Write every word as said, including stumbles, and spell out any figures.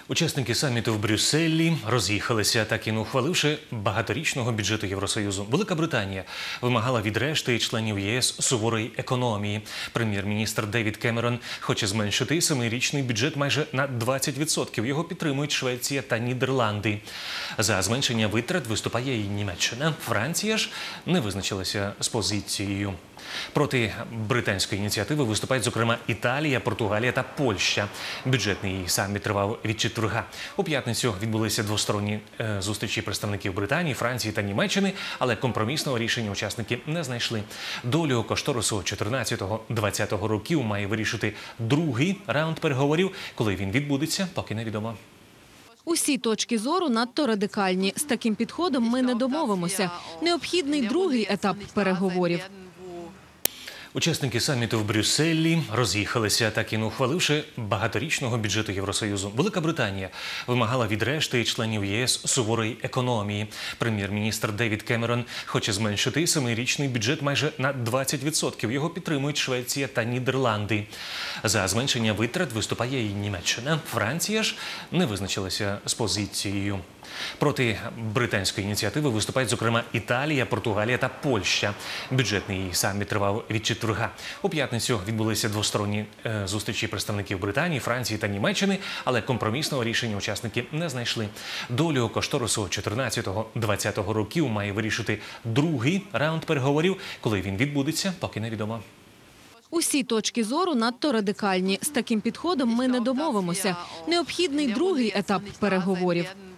Учасники саміту в Брюсселі роз'їхалися, так і не ухваливши багаторічного бюджету Євросоюзу. Велика Британія вимагала від решти членів ЄС суворої економії. Прем'єр-міністр Девід Кемерон хоче зменшити семирічний бюджет майже на двадцять відсотків. Його підтримують Швеція та Нідерланди. За зменшення витрат виступає і Німеччина. Франція ж не визначилася з позицією. Проти британської ініціативи виступають, зокрема, Італія, Португалія та Польща. Бюджетний саміт тривав від четверга. У п'ятницю відбулися двосторонні е, зустрічі представників Британії, Франції та Німеччини, але компромісного рішення учасники не знайшли. Долю кошторису чотирнадцятого-двадцятого років має вирішити другий раунд переговорів. Коли він відбудеться, поки невідомо. Усі точки зору надто радикальні. З таким підходом ми не домовимося. Необхідний другий етап переговорів. Учасники саміту в Брюсселі роз'їхалися, так і не ухваливши багаторічного бюджету Євросоюзу. Велика Британія вимагала від решти членів ЄС суворої економії. Прем'єр-міністр Девід Кемерон хоче зменшити семирічний бюджет майже на двадцять відсотків. Його підтримують Швеція та Нідерланди. За зменшення витрат виступає і Німеччина. Франція ж не визначилася з позицією. Проти британської ініціативи виступають, зокрема, Італія, Португалія та Польща. Бюджетний саміт тривав від четверга. У п'ятницю відбулися двосторонні е, зустрічі представників Британії, Франції та Німеччини, але компромісного рішення учасники не знайшли. Долю кошторису чотирнадцятого-двадцятого років має вирішити другий раунд переговорів. Коли він відбудеться, поки невідомо. Усі точки зору надто радикальні. З таким підходом ми не домовимося. Необхідний другий етап переговорів.